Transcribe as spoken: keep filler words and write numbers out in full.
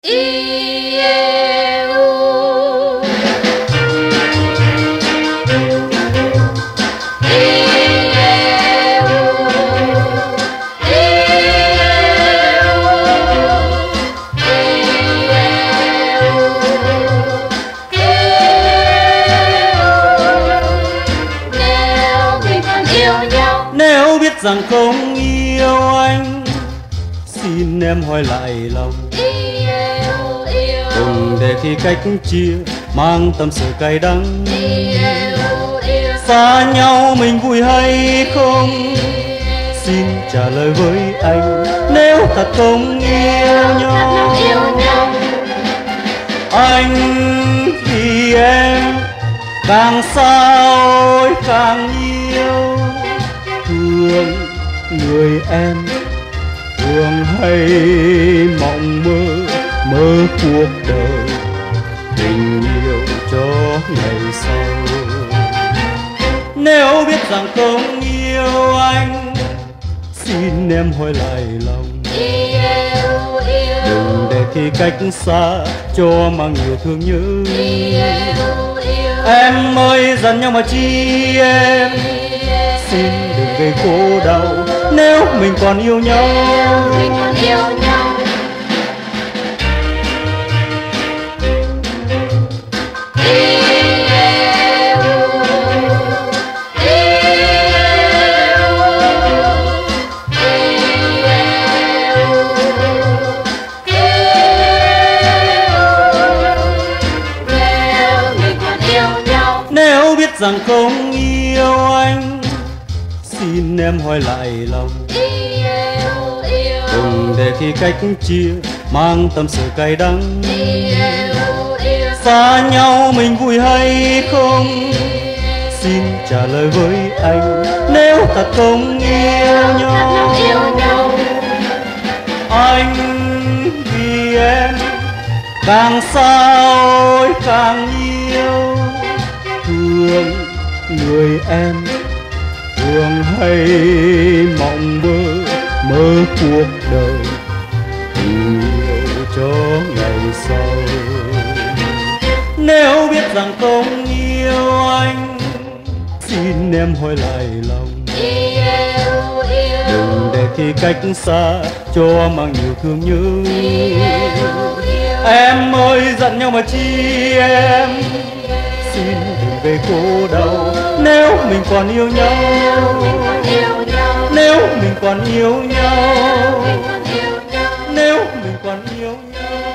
Yêu. Nếu biết rằng không yêu anh, xin em hỏi lại lòng. Yêu, yêu. Đừng để khi cách chia mang tâm sự cay đắng. Yêu, yêu. Xa nhau mình vui hay không? Xin trả lời với anh, nếu thật không yêu nhau. Anh vì em càng sao càng yêu thương người em, thương hay mộng mơ mơ cuộc đời tình yêu cho ngày sau. Nếu biết rằng không yêu anh, xin em hỏi lại lòng. Yêu, yêu. Đừng để khi cách xa cho mang nhiều thương nhớ. Yêu, yêu. Em ơi dần nhau mà chi em, xin đừng gây khổ đau nếu mình còn yêu nhau. Mình còn yêu nhau. Nếu biết rằng không yêu anh, xin em hỏi lại lòng. Yêu, yêu. Đừng để khi cách chia mang tâm sự cay đắng. Yêu, yêu. Xa nhau mình vui hay không? Xin trả lời với anh, nếu thật không yêu nhau. Anh vì em càng sao càng yêu thương người em, thương hay mộng mơ mơ cuộc đời tình yêu cho ngày sau. Nếu biết rằng không yêu anh, xin em hỏi lại lòng. Yêu, yêu. Đừng để khi cách xa cho mang nhiều thương nhớ. Yêu, yêu. Em ơi giận nhau mà chi em, xin đừng gây khổ đau nếu mình còn yêu nhau. Nếu mình còn yêu nhau, nếu mình còn yêu nhau.